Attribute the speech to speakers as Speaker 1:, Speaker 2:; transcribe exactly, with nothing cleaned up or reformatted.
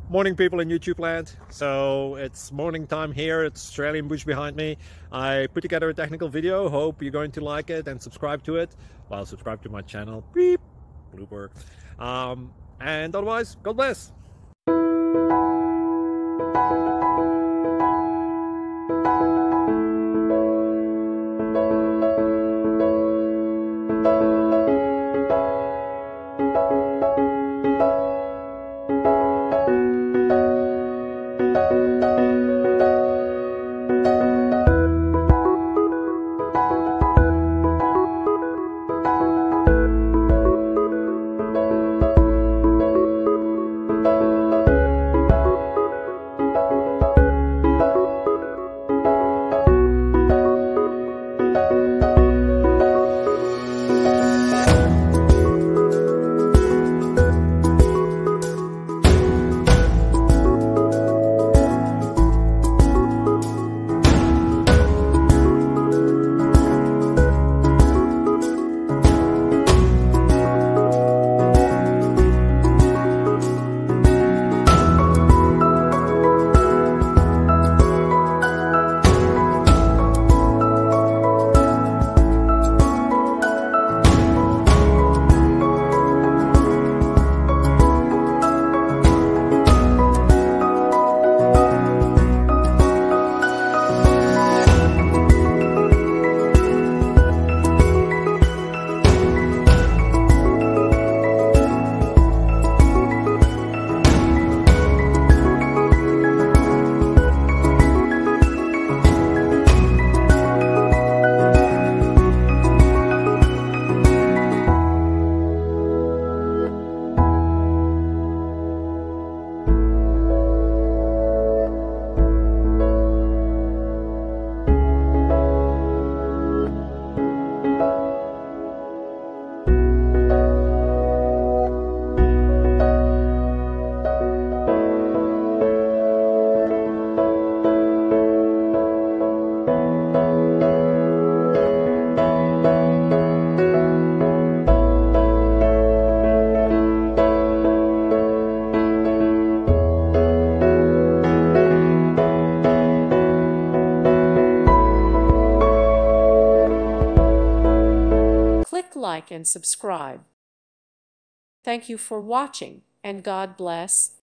Speaker 1: Morning, people in YouTube land. So it's morning time here. It's Australian bush behind me. I put together a technical video. Hope you're going to like it and subscribe to it. Well, subscribe to my channel. Beep. Blooper. Um, and otherwise, God bless.
Speaker 2: Click like and subscribe. Thank you for watching, and God bless.